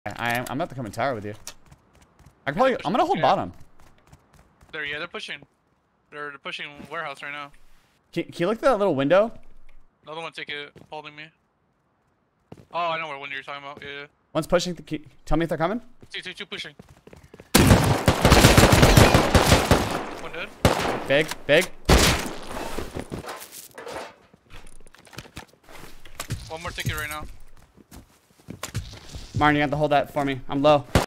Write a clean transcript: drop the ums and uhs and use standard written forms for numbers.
I'm about to come in tower with you. I'm gonna hold bottom. They're pushing. They're pushing warehouse right now. Can you look at that little window? Another one ticket holding me. Oh, I know what window you're talking about. Yeah. One's pushing. Tell me if they're coming. Two pushing. One dead. Big. One more ticket right now. Martin, you have to hold that for me. I'm low.